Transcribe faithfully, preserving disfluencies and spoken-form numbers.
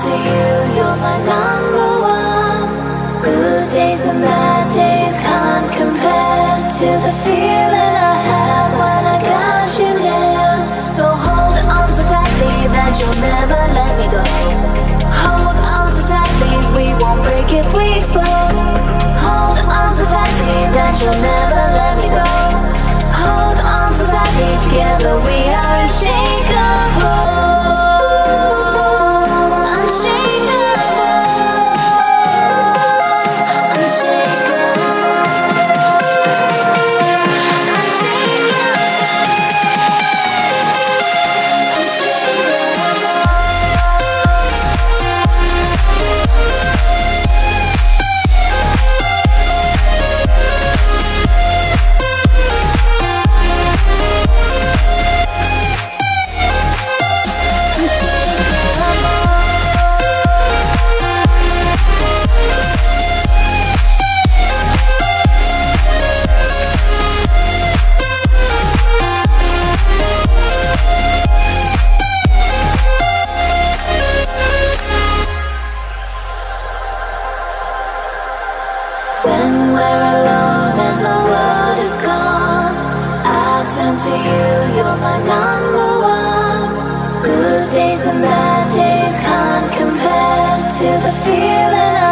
to you, you're my number one. Good days and bad days can't compare to the feeling I have when I got you near. So hold on so tightly that you'll never let me go. Hold on so tightly, we won't break if we explode. Hold on so tightly that you'll never let me go. Hold on so tightly, together we are unshakable. When we're alone and the world is gone, I turn to you, you're my number one. Good days and bad days can't compare to the feeling I